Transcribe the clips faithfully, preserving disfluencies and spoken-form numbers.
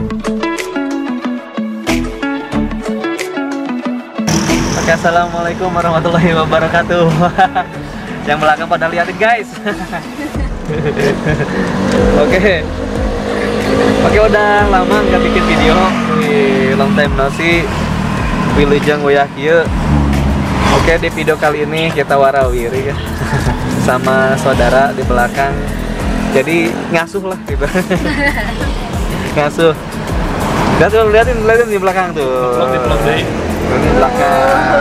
Oke, assalamualaikum warahmatullahi wabarakatuh. Yang belakang pada liatin guys. Oke. Oke, udah lama nggak bikin video. Wih, long time no see. Wilujeng goyah kieu. Oke, di video kali ini kita warawiri ya. Sama saudara di belakang. Jadi ngasuh lah gitu. Ngasuh. Lihat tuh, liatin, liatin di belakang tuh. Vlog di vlog deh. Di belakang.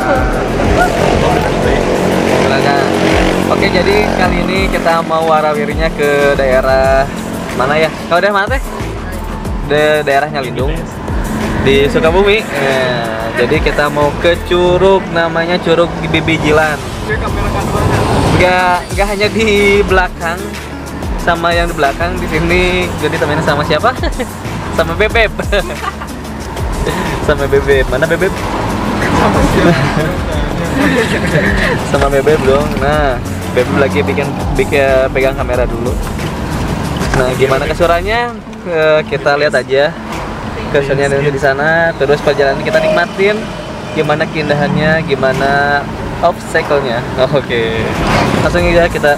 Belakang. Oke, jadi kali ini kita mau warawirinya ke daerah mana ya? Kalau daerah mana teh? De daerahnya Lindung di Sukabumi. Ya, jadi kita mau ke curug, namanya Curug Bibijilan. Enggak, enggak hanya di belakang, sama yang di belakang di sini. Jadi temennya sama siapa? Sama Bebeb. Sama Bebeb. Mana Bebeb? Sama Bebeb dong. Nah, Bebeb lagi bikin bikin pegang kamera dulu. Nah, gimana kesurannya? Kita lihat aja kesurannya di sana. Terus perjalanan kita nikmatin. Gimana keindahannya, gimana obstacle-nya. Oh, oke. Okay. Langsung aja kita.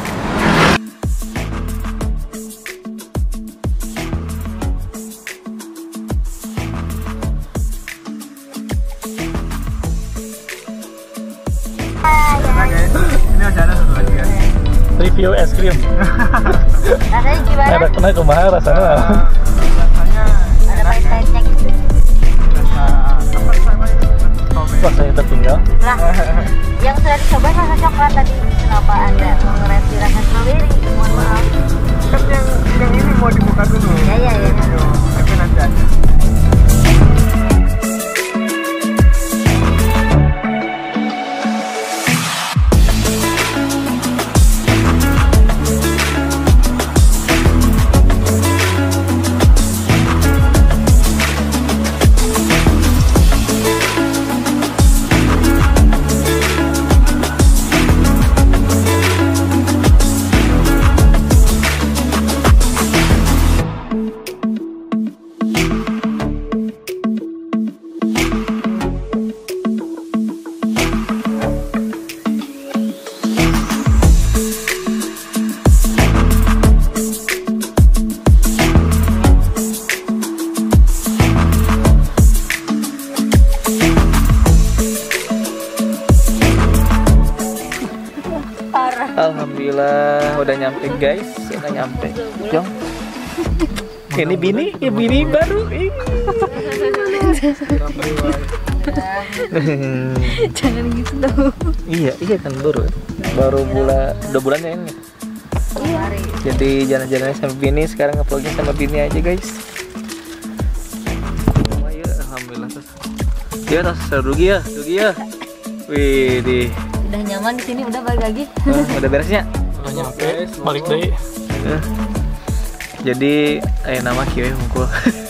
Ini ada satu lagi ya. Review es krim. Rasanya gimana? Ada kena kumaha rasanya? Rasanya ada pahit-pahitnya gitu. Rasa yang tertinggal. Lah, yang sudah dicoba rasa coklat tadi. Kenapa Anda mengerti rasa strawberry? Mohon maaf. Kan yang yang ini mau dibuka dulu. Ya ya ya. Tapi nanti aja. Alhamdulillah udah nyampe guys, udah nyampe. Jong. Ini bini, ya bini baru. Jangan gitu dong. Iya, iya kan baru. Baru bulan dua bulannya ini. Iya. Jadi jalan-jalannya sama bini, sekarang ngevlognya sama bini aja guys. Oh, iya, alhamdulillah terus. Ya tas rugi ya, rugi ya. Wih, di Udah nyaman di sini, udah balik lagi. uh, udah beresnya. Udah nyampe, balik deh. Uh, jadi, eh nama kieu hungkul.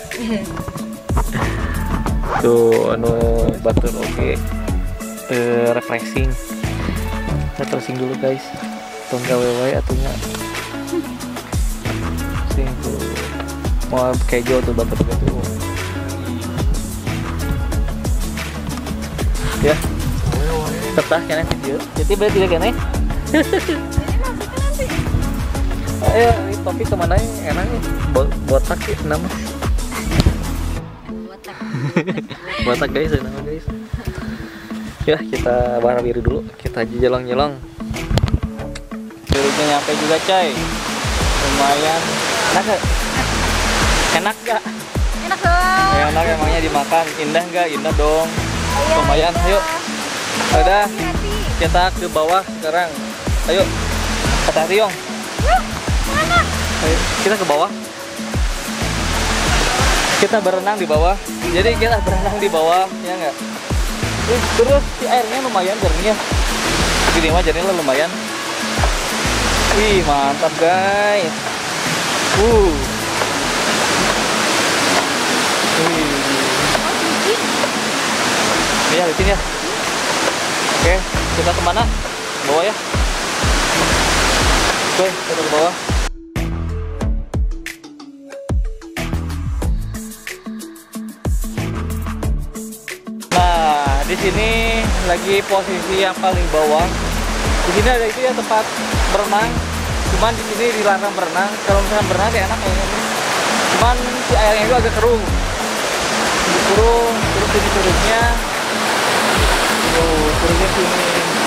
Tuh, anu batur oke. Okay. Uh, refreshing. Kita tersing dulu guys. Tunggu gawe atunya. Sing tuh. Mau kejo tuh batur gitu. Ya. Tetah kena video. Jadi berarti tidak kena. Ayo, ini topi kemana ya? Enak nih. Botak ya nama. Botak. Botak guys, nama guys. Ya, kita warawiri dulu. Kita jelong-jelong. Curugnya nyampe juga, coy. Lumayan. Enak gak? Enak gak? Enak dong. Enak emangnya dimakan. Indah gak? Indah dong. Lumayan, ayo. Udah, kita ke bawah sekarang. Ayo, hati-hati Yong. Ayo, kita ke bawah. Kita berenang di bawah. Jadi kita berenang di bawah, ya nggak? Terus si airnya lumayan jernihnya. Gini mah jernihnya lumayan. Wih, mantap guys. Uh. Wih. Ya, di sini ya. Oke, kita kemana? Bawah ya. Oke, kita ke bawah. sini lagi posisi yang paling bawah. Di sini ada itu ya tempat berenang. Cuman di sini dilarang berenang. Kalau misalnya berenang sih enak kayaknya. Cuman si airnya itu agak keruh. Ini kurung, terus ini curugnya. Tuh, curugnya sini.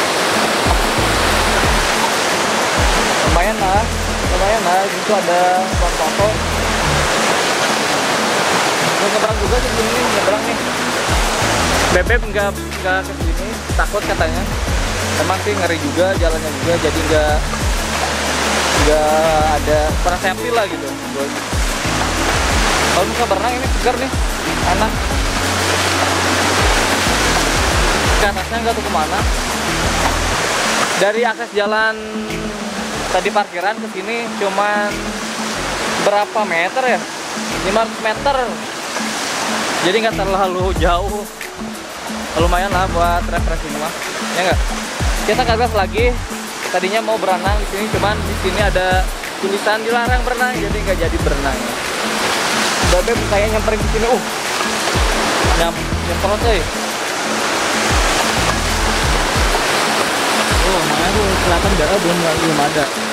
Lumayan lah, lumayan lah. Di situ ada foto. Mau nyebrang juga sih sini, nyebrang nih. Bebek nggak nggak ke sini, takut katanya. Emang sih ngeri juga jalannya juga, jadi nggak nggak ada kurang safety lah gitu. Kalau bisa berenang ini segar nih, enak. Ke atasnya nggak tahu kemana. Dari akses jalan tadi parkiran ke sini cuman berapa meter ya? lima ratus meter. Jadi nggak terlalu jauh. Lumayan lah buat refreshing mah, ya nggak? Kita kagak lagi. Tadinya mau berenang di sini, cuman di sini ada tulisan dilarang berenang, jadi nggak jadi berenang. Bebek kayak nyamperin di sini, uh, nyam, nyemprot coy. Oh, mana tuh kelihatan darah belum belum ada.